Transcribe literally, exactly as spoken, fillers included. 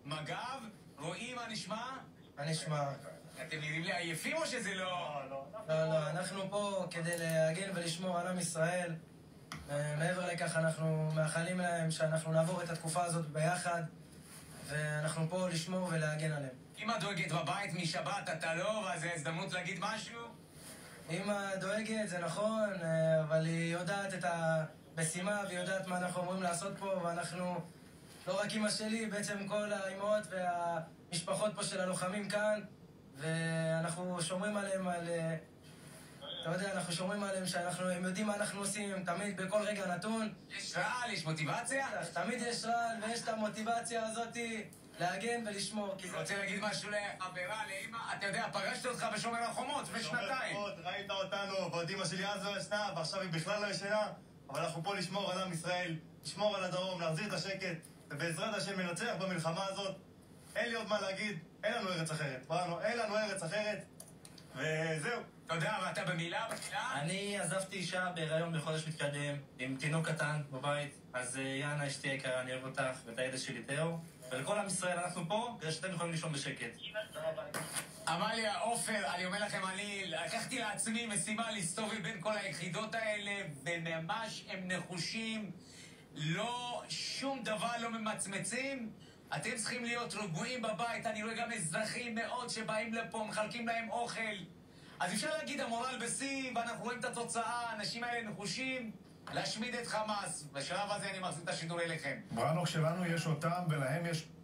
מג"ב, רועי, מה נשמע? מה נשמע? אתם נראים לי עייפים או שזה לא? לא, לא, אנחנו פה כדי להגן ולשמור על עם ישראל. מעבר לכך אנחנו מאחלים להם שאנחנו נעבור את התקופה הזאת ביחד, ואנחנו פה לשמור ולהגן עליהם. אמא דואגת בבית משבת, אתה לא, אז זו הזדמנות להגיד משהו? אמא דואגת, זה נכון, אבל היא יודעת את המשימה והיא יודעת מה אנחנו אומרים לעשות פה, ואנחנו, לא רק אמא שלי, בעצם כל האימהות והמשפחות פה של הלוחמים כאן, ואנחנו שומרים עליהם על... אתה יודע, אנחנו שומרים עליהם שאנחנו, הם יודעים מה אנחנו עושים, תמיד בכל רגע נתון. יש רעל, יש מוטיבציה? תמיד יש רעל ויש את המוטיבציה הזאת להגן ולשמור. אני רוצה להגיד משהו לחברה, לאמא, אתה יודע, פגשתי אותך בשומר החומות לפני שנתיים. ראית אותנו, ועוד אמא שלי אז לא ישנה, ועכשיו היא בכלל לא ישנה, אבל אנחנו פה לשמור על עם ישראל, לשמור על הדרום, להחזיר את השקט, ובעזרת השם מנצח במלחמה הזאת. אין לי עוד מה להגיד, אין לנו ארץ אחרת, בראנו, אין לנו ארץ אחרת, וזהו. תודה, ואתה במילה, במילה? אני עזבתי אישה בהיריון בחודש מתקדם, עם תינוק קטן בבית, אז יאנה, אשתי היקרה, אני אוהב אותך, ואת הילד שלי תאו, ולכל עם ישראל אנחנו פה, כדי שאתם יכולים לישון בשקט. עמליה, עופר, אני אומר לכם, אני לקחתי לעצמי משימה להסתובב בין כל היחידות האלה, וממש הם נחושים, לא, שום דבר לא ממצמצים. אתם צריכים להיות רגועים בבית, אני רואה גם אזרחים מאוד שבאים לפה, מחלקים להם אוכל. אז אפשר להגיד המורל בשיא, ואנחנו רואים את התוצאה, האנשים האלה נחושים להשמיד את חמאס. בשלב הזה אני מחזיר את השידור אליכם. ברנוך שלנו יש אותם ולהם יש